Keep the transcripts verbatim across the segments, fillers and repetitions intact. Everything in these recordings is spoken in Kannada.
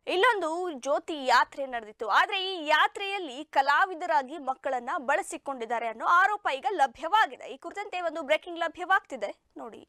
ಇಲ್ಲೊಂದು ಜ್ಯೋತಿ ಯಾತ್ರೆ ನಡೆದಿತ್ತು. ಆದ್ರೆ ಈ ಯಾತ್ರೆಯಲ್ಲಿ ಕಲಾವಿದರಾಗಿ ಮಕ್ಕಳನ್ನ ಬಳಸಿಕೊಂಡಿದ್ದಾರೆ ಅನ್ನೋ ಆರೋಪ ಈಗ ಲಭ್ಯವಾಗಿದೆ. ಈ ಕುರಿತಂತೆ ಒಂದು ಬ್ರೇಕಿಂಗ್ ಲಭ್ಯವಾಗ್ತಿದೆ ನೋಡಿ.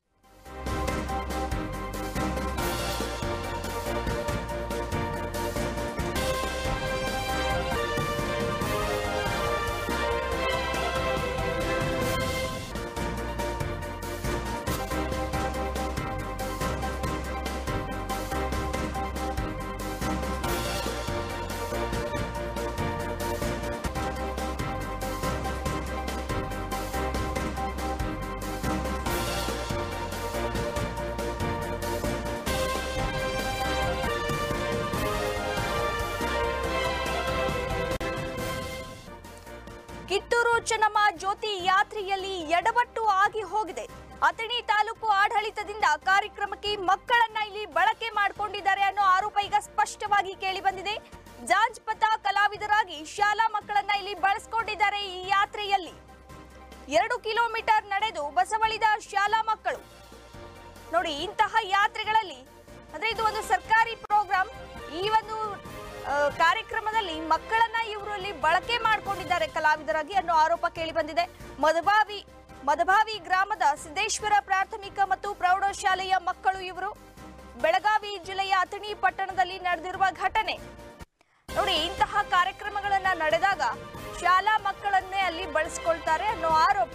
ಕಿತ್ತೂರು ಚೆನ್ನಮ್ಮ ಜ್ಯೋತಿ ಯಾತ್ರೆಯಲ್ಲಿ ಎಡವಟ್ಟು ಆಗಿ ಹೋಗಿದೆ. ಅಥಣಿ ತಾಲೂಕು ಆಡಳಿತದಿಂದ ಕಾರ್ಯಕ್ರಮಕ್ಕೆ ಮಕ್ಕಳನ್ನ ಇಲ್ಲಿ ಬಳಕೆ ಮಾಡಿಕೊಂಡಿದ್ದಾರೆ ಅನ್ನೋ ಆರೋಪ ಈಗ ಸ್ಪಷ್ಟವಾಗಿ ಕೇಳಿ ಬಂದಿದೆ. ಜಾಂಜ್ಪಥ ಕಲಾವಿದರಾಗಿ ಶಾಲಾ ಮಕ್ಕಳನ್ನ ಇಲ್ಲಿ ಬಳಸಿಕೊಂಡಿದ್ದಾರೆ. ಈ ಯಾತ್ರೆಯಲ್ಲಿ ಎರಡು ಕಿಲೋಮೀಟರ್ ನಡೆದು ಬಸವಳಿದ ಶಾಲಾ ಮಕ್ಕಳು ನೋಡಿ. ಇಂತಹ ಯಾತ್ರೆಗಳಲ್ಲಿ ಅಂದ್ರೆ ಇದು ಒಂದು ಸರ್ಕಾರಿ ಪ್ರೋಗ್ರಾಮ್. ಈ ಒಂದು ಕಾರ್ಯಕ್ರಮದಲ್ಲಿ ಮಕ್ಕಳನ್ನ ಇವರು ಇಲ್ಲಿ ಬಳಕೆ ಮಾಡಿಕೊಂಡಿದ್ದಾರೆ ಕಲಾವಿದರಾಗಿ ಅನ್ನೋ ಆರೋಪ ಕೇಳಿ ಬಂದಿದೆ. ಮದಭಾವಿ ಮದಭಾವಿ ಗ್ರಾಮದ ಸಿದ್ದೇಶ್ವರ ಪ್ರಾಥಮಿಕ ಮತ್ತು ಪ್ರೌಢಶಾಲೆಯ ಮಕ್ಕಳು ಇವರು. ಬೆಳಗಾವಿ ಜಿಲ್ಲೆಯ ಅಥಣಿ ಪಟ್ಟಣದಲ್ಲಿ ನಡೆದಿರುವ ಘಟನೆ ನೋಡಿ. ಇಂತಹ ಕಾರ್ಯಕ್ರಮಗಳನ್ನ ನಡೆದಾಗ ಶಾಲಾ ಮಕ್ಕಳನ್ನೇ ಅಲ್ಲಿ ಬಳಸಿಕೊಳ್ತಾರೆ ಅನ್ನೋ ಆರೋಪ.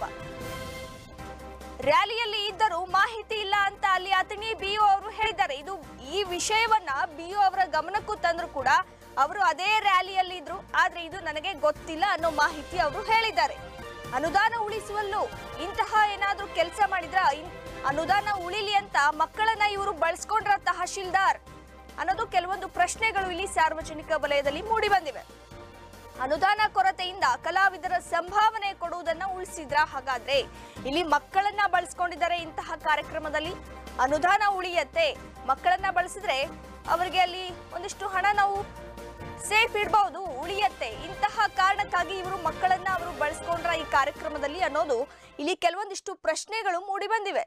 ರ್ಯಾಲಿಯಲ್ಲಿ ಇದ್ದರೂ ಮಾಹಿತಿ ಇಲ್ಲ ಅಂತ ಅಲ್ಲಿ ಅಥಣಿ ಬಿಒ ಅವರು ಹೇಳಿದ್ದಾರೆ. ಇದು ಈ ವಿಷಯವನ್ನ ಬಿಒ ಅವರ ಗಮನಕ್ಕೂ ತಂದ್ರು ಕೂಡ ಅವರು ಅದೇ ರ್ಯಾಲಿಯಲ್ಲಿ ಇದ್ರು, ಆದ್ರೆ ಇದು ನನಗೆ ಗೊತ್ತಿಲ್ಲ ಅನ್ನೋ ಮಾಹಿತಿ ಅವರು ಹೇಳಿದ್ದಾರೆ. ಅನುದಾನ ಉಳಿಸುವಲ್ಲೂ ಇಂತಹ ಏನಾದ್ರೂ ಕೆಲಸ ಮಾಡಿದ್ರ ಅನುದಾನ ಉಳಿಲಿ ಅಂತ ಮಕ್ಕಳನ್ನ ಇವರು ಬಳಸ್ಕೊಂಡ್ರ ತಹಶೀಲ್ದಾರ್ ಅನ್ನೋದು ಕೆಲವೊಂದು ಪ್ರಶ್ನೆಗಳು ಇಲ್ಲಿ ಸಾರ್ವಜನಿಕ ವಲಯದಲ್ಲಿ ಮೂಡಿ ಬಂದಿವೆ. ಅನುದಾನ ಕೊರತೆಯಿಂದ ಕಲಾವಿದರ ಸಂಭಾವನೆ ಕೊಡುವುದನ್ನ ಉಳಿಸಿದ್ರ? ಹಾಗಾದ್ರೆ ಇಲ್ಲಿ ಮಕ್ಕಳನ್ನ ಬಳಸ್ಕೊಂಡಿದ್ದಾರೆ. ಇಂತಹ ಕಾರ್ಯಕ್ರಮದಲ್ಲಿ ಅನುದಾನ ಉಳಿಯತ್ತೆ, ಮಕ್ಕಳನ್ನ ಬಳಸಿದ್ರೆ ಅವರಿಗೆ ಅಲ್ಲಿ ಒಂದಿಷ್ಟು ಹಣ ನಾವು ಸೇಫ್ ಇಡಬಹುದು, ಉಳಿಯತ್ತೆ. ಇಂತಹ ಕಾರಣಕ್ಕಾಗಿ ಇವರು ಮಕ್ಕಳನ್ನ ಅವರು ಬಳಸ್ಕೊಂಡ್ರ ಈ ಕಾರ್ಯಕ್ರಮದಲ್ಲಿ ಅನ್ನೋದು ಇಲ್ಲಿ ಕೆಲವೊಂದಿಷ್ಟು ಪ್ರಶ್ನೆಗಳು ಮೂಡಿ ಬಂದಿವೆ.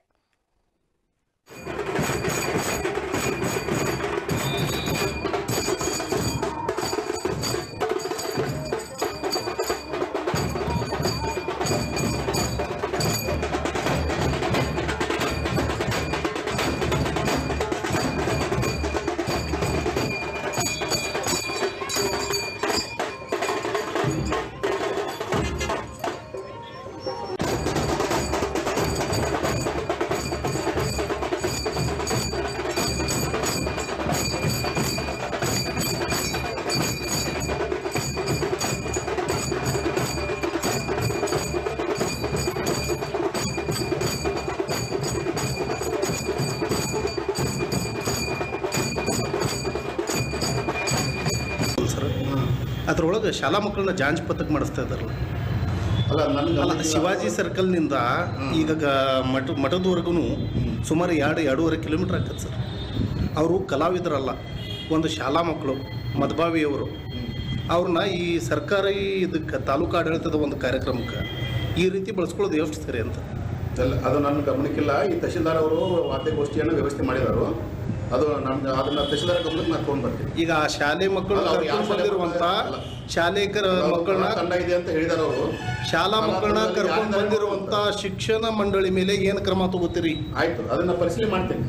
ಅದರೊಳಗೆ ಶಾಲಾ ಮಕ್ಕಳನ್ನ ಜಾಂಜ್ಪಥಕ್ಕೆ ಮಾಡಿಸ್ತಾ ಇದ್ದಾರಲ್ಲ. ಅಲ್ಲ ನನ್ನ ಶಿವಾಜಿ ಸರ್ಕಲ್ನಿಂದ ಈಗ ಮಠ ಮಠದವರೆಗೂ ಸುಮಾರು ಎರಡು ಎರಡೂವರೆ ಕಿಲೋಮೀಟ್ರ್ ಆಗ್ತದೆ ಸರ್. ಅವರು ಕಲಾವಿದರಲ್ಲ, ಒಂದು ಶಾಲಾ ಮಕ್ಕಳು ಮದಭಾವಿಯವರು. ಅವ್ರನ್ನ ಈ ಸರ್ಕಾರಿ ಇದಕ್ಕೆ ತಾಲೂಕು ಆಡಳಿತದ ಒಂದು ಕಾರ್ಯಕ್ರಮಕ್ಕೆ ಈ ರೀತಿ ಬಳಸ್ಕೊಳ್ಳೋದು ಎಷ್ಟು ಸರಿ ಅಂತ ಅದು ನನ್ನ ಗಮನಕ್ಕಿಲ್ಲ. ಈ ತಹಶೀಲ್ದಾರ್ ಅವರು ವಾದ್ಯಗೋಷ್ಠಿಯನ್ನು ವ್ಯವಸ್ಥೆ ಮಾಡಿದರು. ಅದು ನಮ್ಮ ಅದನ್ನ ತಹಶೀಲ್ದಾರ್ ಗಮನಕ್ಕೆ ನಾನು ತೊಗೊಂಡು ಬರ್ತೀನಿ. ಈಗ ಆ ಶಾಲೆ ಮಕ್ಕಳು ಬಂದಿರುವಂಥ ಶಾಲೆಕರ ಮಕ್ಕಳನ್ನ ತಂಡ ಇದೆ ಅಂತ ಹೇಳಿದಾರೆ ಅವರು. ಶಾಲಾ ಮಕ್ಕಳನ್ನ ಕರ್ಕೊಂಡು ಬಂದಿರುವಂಥ ಶಿಕ್ಷಣ ಮಂಡಳಿ ಮೇಲೆ ಏನು ಕ್ರಮ ತಗೋತೀರಿ? ಆಯ್ತು, ಅದನ್ನ ಪರಿಶೀಲನೆ ಮಾಡ್ತೀನಿ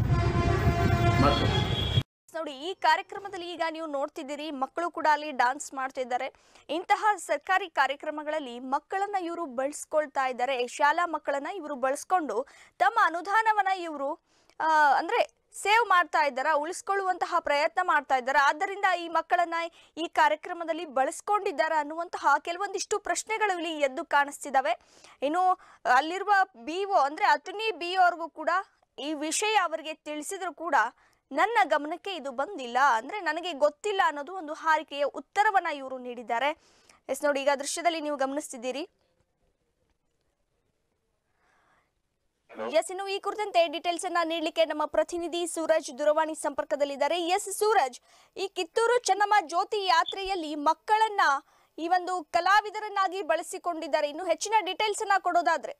ಮಾಡ್ತೀನಿ ನೋಡಿ. ಈ ಕಾರ್ಯಕ್ರಮದಲ್ಲಿ ಈಗ ನೀವು ನೋಡ್ತಿದ್ದೀರಿ, ಮಕ್ಕಳು ಕೂಡ ಅಲ್ಲಿ ಡಾನ್ಸ್ ಮಾಡ್ತಾ ಇದ್ದಾರೆ. ಇಂತಹ ಸರ್ಕಾರಿ ಕಾರ್ಯಕ್ರಮಗಳಲ್ಲಿ ಮಕ್ಕಳನ್ನ ಇವರು ಬಳಸ್ಕೊಳ್ತಾ ಇದ್ದಾರೆ. ಶಾಲಾ ಮಕ್ಕಳನ್ನ ಇವರು ಬಳಸ್ಕೊಂಡು ತಮ್ಮ ಅನುದಾನವನ್ನ ಇವರು ಅಂದ್ರೆ ಸೇವ್ ಮಾಡ್ತಾ ಇದ್ದಾರ, ಉಳಿಸ್ಕೊಳ್ಳುವಂತಹ ಪ್ರಯತ್ನ ಮಾಡ್ತಾ ಇದ್ದಾರೆ. ಆದ್ದರಿಂದ ಈ ಮಕ್ಕಳನ್ನ ಈ ಕಾರ್ಯಕ್ರಮದಲ್ಲಿ ಬಳಸ್ಕೊಂಡಿದ್ದಾರೆ ಅನ್ನುವಂತಹ ಕೆಲವೊಂದಿಷ್ಟು ಪ್ರಶ್ನೆಗಳು ಇಲ್ಲಿ ಎದ್ದು ಕಾಣಿಸ್ತಿದ್ದಾವೆ. ಇನ್ನು ಅಲ್ಲಿರುವ ಬಿಒ ಅಂದ್ರೆ ಅಥಣಿ ಬಿಒ ಅವ್ರಿಗೂ ಕೂಡ ಈ ವಿಷಯ ಅವರಿಗೆ ತಿಳಿಸಿದ್ರು ಕೂಡ ನನ್ನ ಗಮನಕ್ಕೆ ಇದು ಬಂದಿಲ್ಲ, ಅಂದ್ರೆ ನನಗೆ ಗೊತ್ತಿಲ್ಲ ಅನ್ನೋದು ಒಂದು ಹಾರಿಕೆಯ ಉತ್ತರವನ್ನ ಇವರು ನೀಡಿದ್ದಾರೆ. ಎಸ್ ನೋಡಿ, ಈಗ ದೃಶ್ಯದಲ್ಲಿ ನೀವು ಗಮನಿಸ್ತಿದ್ದೀರಿ. ಎಸ್, ಇನ್ನು ಈ ಕುರಿತಂತೆ ಡೀಟೇಲ್ಸ್ ಅನ್ನ ನೀಡಲಿಕ್ಕೆ ನಮ್ಮ ಪ್ರತಿನಿಧಿ ಸೂರಜ್ ದೂರವಾಣಿ ಸಂಪರ್ಕದಲ್ಲಿದ್ದಾರೆ. ಎಸ್ ಸೂರಜ್, ಈ ಕಿತ್ತೂರು ಚೆನ್ನಮ್ಮ ಜ್ಯೋತಿ ಯಾತ್ರೆಯಲ್ಲಿ ಮಕ್ಕಳನ್ನ ಈ ಒಂದು ಕಲಾವಿದರನ್ನಾಗಿ ಬಳಸಿಕೊಂಡಿದ್ದಾರೆ. ಇನ್ನು ಹೆಚ್ಚಿನ ಡೀಟೇಲ್ಸ್ ಅನ್ನ ಕೊಡೋದಾದ್ರೆ?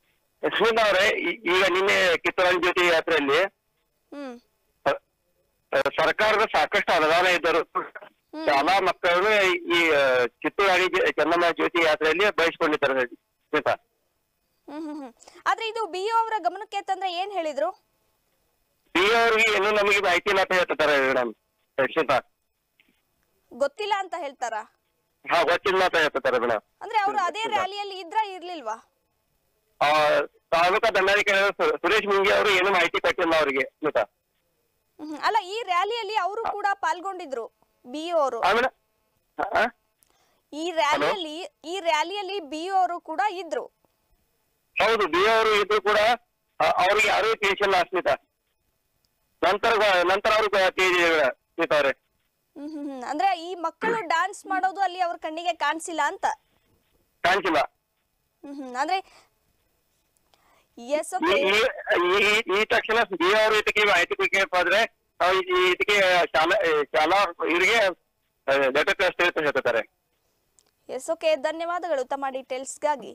ಅವರೇ, ಈಗ ನಿನ್ನೆ ಕಿತ್ತೂರು ಜ್ಯೋತಿ ಯಾತ್ರೆಯಲ್ಲಿ ಸರ್ಕಾರದ ಸಾಕಷ್ಟು ಅನುದಾನ ಇದ್ದರು ಶಾಲಾ ಮಕ್ಕಳನ್ನು ಈ ಕಿತ್ತೂರಾಣಿ ಚೆನ್ನಮ್ಮ ಜ್ಯೋತಿ ಯಾತ್ರೆಯಲ್ಲಿ ಬಯಸ್ಕೊಂಡಿದ್ದಾರೆ ಸ್ಮಿತಾ. ಹ್ಮ್ ಹ್ಮ್ ಹ್ಮ್ ಆದ್ರೆ ಇದು ಬಿ ಒ ಅವರ ಗಮನಕ್ಕೆ ತಂದ್ರೆ ಏನ್ ಹೇಳಿದ್ರು? ಬಿ ಒ ಅವ್ರಿಗೆ ಇನ್ನೂ ನಮಗೆ ಮಾಹಿತಿ ಇಲ್ಲ ಅಂತ ಹೇಳ್ತಾರೆ ಮೇಡಮ್ ಸ್ಮಿತಾ. ಗೊತ್ತಿಲ್ಲ ಅಂತ ಹೇಳ್ತಾರ? ಹಾ ಗೊತ್ತಿಲ್ಲ ಅಂತ ಹೇಳ್ತಾರೆ ಮೇಡಮ್. ಅಂದ್ರೆ ಅವರು ಅದೇ ರ್ಯಾಲಿಯಲ್ಲಿ ಇದ್ರ ಇರ್ಲಿಲ್ವಾ? ಆ ತಾಲೂಕಾ ದಂಡಾಧಿಕಾರಿ ಸುರೇಶ್ ಮುಂಗಿ ಅವರು ಏನು ಮಾಹಿತಿ ಕೊಟ್ಟಿಲ್ಲ ಅವರಿಗೆ ಸ್ಮಿತಾ. ಹ್ಮ್ ಅಲ್ಲ ಈ ರ್ಯಾಲಿಯಲ್ಲಿ ಅವರು ಕೂಡ ಪಾಲ್ಗೊಂಡಿದ್ರು ಬಿ ಒ ಅವರು. ಈ ರ್ಯಾಲಿಯಲ್ಲಿ ಈ ರ್ಯಾಲಿಯಲ್ಲಿ ಬಿ ಒ ಅವರು ಕೂಡ ಇದ್ರು. ಹೌದು ಬಿ ಒ ಅವರು ಇದ್ರು ಕೂಡ ಅವ್ರಿಗೆ ಯಾರು ತಿಳಿಸಿಲ್ಲ ಸ್ಮಿತಾ. ನಂತರ ನಂತರ ಅವರು ಸ್ಮಿತಾ ಅವರೇ. ಹ್ಮ್ ಹ್ಮ್ ಹ್ಮ್ ಅಂದ್ರೆ ಈ ಮಕ್ಕಳು ಡಾನ್ಸ್ ಮಾಡೋದು ಅಲ್ಲಿ ಅವ್ರ ಕಣ್ಣಿಗೆ ಕಾಣಿಸಿಲ್ಲ ಅಂತ? ಕಾಣಿಸಿಲ್ಲ. ಹ್ಮ್ ಹ್ಮ್ ಅಂದ್ರೆ ಎಸ್ ಓಕೆ. ಈ ತಕ್ಷಣ ಬಿ ಒ ಅವರು ಇದಕ್ಕೆ ಮಾಹಿತಿ ಕೊಡ್ಬೇಕಾದ್ರೆ ಇದಕ್ಕೆ ಶಾಲಾ ಶಾಲಾ ಇವರಿಗೆ ಲೆಟರ್ ಕಳಿಸ್ತೇವೆ ಅಂತ ಹೇಳ್ತಾರೆ. ಎಸ್ ಓಕೆ ಧನ್ಯವಾದಗಳು ತಮ್ಮ ಡೀಟೇಲ್ಸ್ಗಾಗಿ.